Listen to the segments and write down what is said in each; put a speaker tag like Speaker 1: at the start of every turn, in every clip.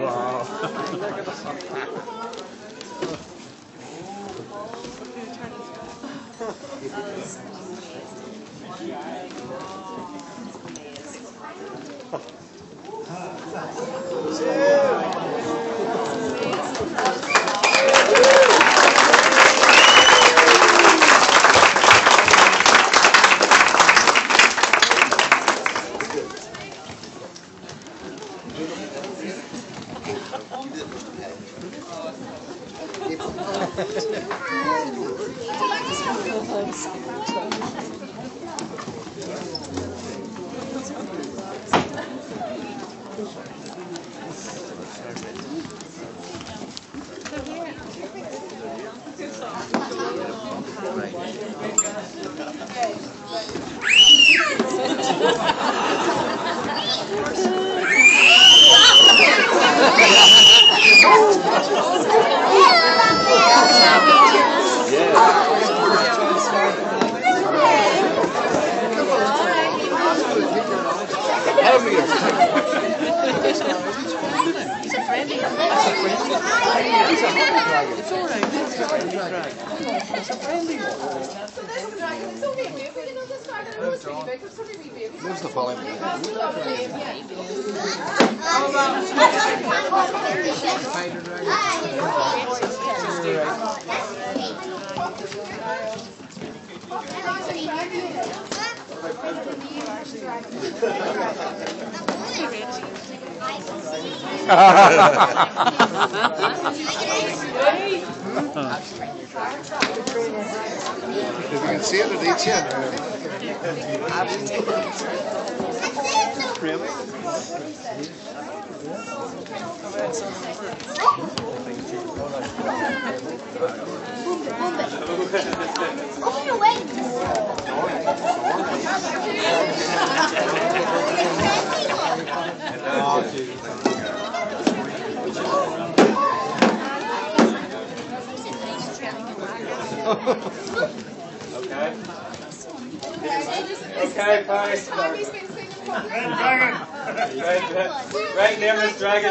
Speaker 1: Where's the falling? If you can see it, it eats you. Really?
Speaker 2: Open your wings.
Speaker 3: Okay, fine. Right, Unnamed Dragon.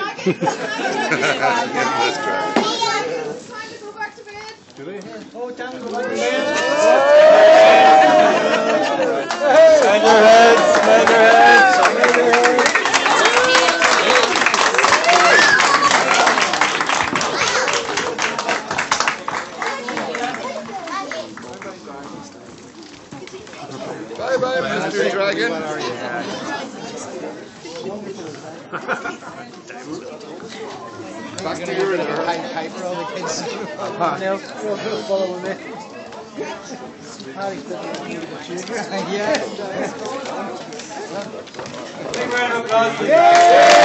Speaker 1: Do they hear?
Speaker 3: Oh, down the Bend your heads, bend your heads.
Speaker 1: Bye bye, Mr. Dragon. Back to your
Speaker 4: Hype for all the kids. Now, follow me. Yeah.
Speaker 3: Big round of applause.